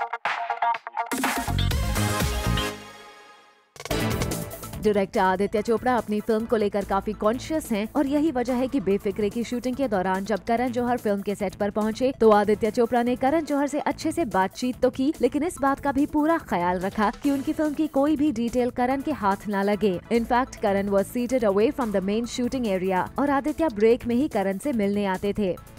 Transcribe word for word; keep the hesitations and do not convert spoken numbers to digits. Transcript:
Director Aditya Chopra अपनी film को लेकर काफी कॉन्शियस हैं और यही वजह है कि बेफिक्रे की शूटिंग के दौरान जब करण जौहर फिल्म के सेट पर पहुंचे तो आदित्य चोपड़ा ने करण जौहर से अच्छे से बातचीत तो की, लेकिन इस बात का भी पूरा ख्याल रखा कि उनकी फिल्म की कोई भी डिटेल करण के हाथ न लगे। In fact Karan was seated away from the main shooting area और आदित्य ब्रेक में ही करण से मिलने आते थे।